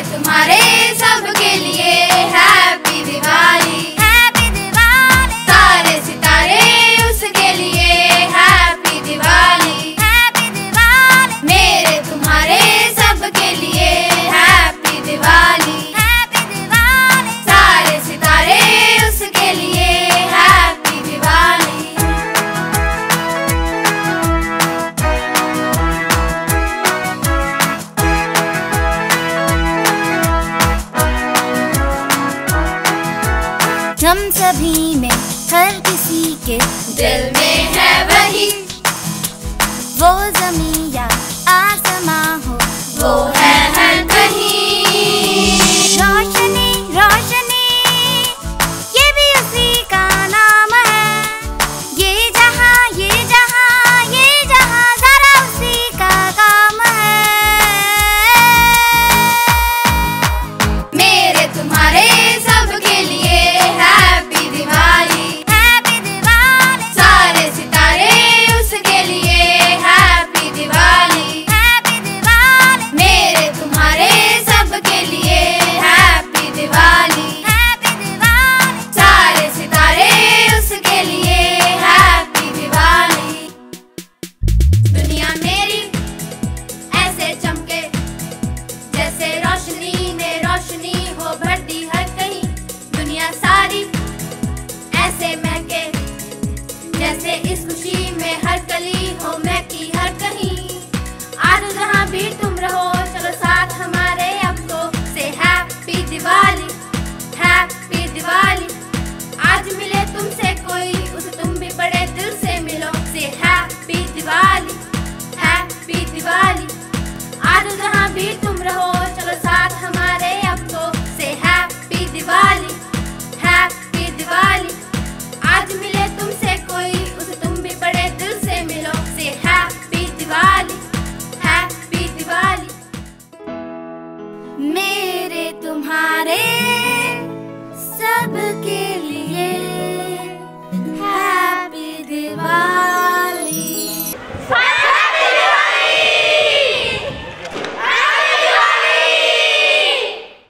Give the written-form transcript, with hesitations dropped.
तुम्हारे सबके लिए हैप्पी दिवाली। हैप्पी दिवाली। सारे सितारे उसके लिए हैप्पी दिवाली। हैप्पी दिवाली। मेरे तुम्हारे सबके लिए हैप्पी दिवाली। हैप्पी दिवाली। सारे सितारे उसके लिए हैप्पी दिवाली। हम सभी में हर किसी के दिल में है वही, वो ज़मीं या आसमां हो वो है हर कहीं। रोशनी रोशनी ये भी उसी का नाम है, ये जहां जरा उसी का काम है। मेरे तुम्हारे सबके लिए हैप्पी दिवाली। हैप्पी दिवाली। सारे सितारे उसके लिए हैप्पी दिवाली। हैप्पी दिवाली। मेरे तुम्हारे सबके लिए हैप्पी दिवाली। हैप्पी दिवाली। सारे सितारे उसके लिए हैप्पी दिवाली। दुनिया मेरी ऐसे चमके जैसे रोशनी ने रोशनी हो भर दी हर कहीं। दुनिया सारी ऐसे महके जैसे इस खुशी में हर कली हो महकी हर कहीं। आज जहाँ भी तुम रहो चलो साथ हमारे अब तो से हैप्पी दिवाली। हैप्पी दिवाली। आज मिले तुमसे कोई उसे तुम भी बड़े दिल से मिलो से हैप्पी दिवाली। हैप्पी दिवाली। आज जहाँ भी तुम रहो चलो साथ हमारे अब तो से हैप्पी दिवाली।